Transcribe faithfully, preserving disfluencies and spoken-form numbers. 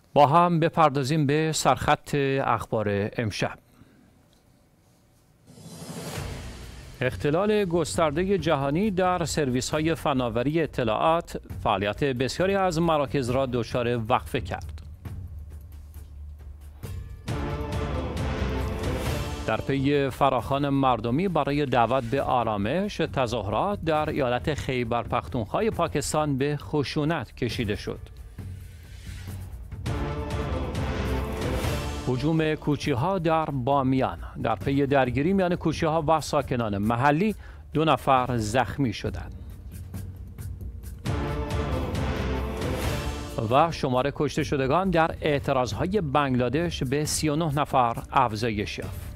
با هم بپردازیم به سرخط اخبار امشب. اختلال گسترده جهانی در سرویس‌های فناوری اطلاعات فعالیت بسیاری از مراکز را دچار وقفه کرد. در پی فراخوان مردمی برای دعوت به آرامش، تظاهرات در ایالت خیبر پختونخوا پاکستان به خشونت کشیده شد. هجوم کوچی‌ها در بامیان: در پی درگیری میان کوچی‌ها و ساکنان محلی دو نفر زخمی شدند. و شمار کشته شدگان در اعتراض‌های بنگلادش به سی و نه نفر افزایش یافت.